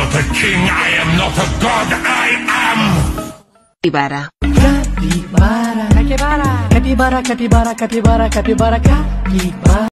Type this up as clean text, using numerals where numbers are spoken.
not a king, I am not a god, I am Capybara. Capybara, capybara, capybara, capybara, capybara, capybara, capybara.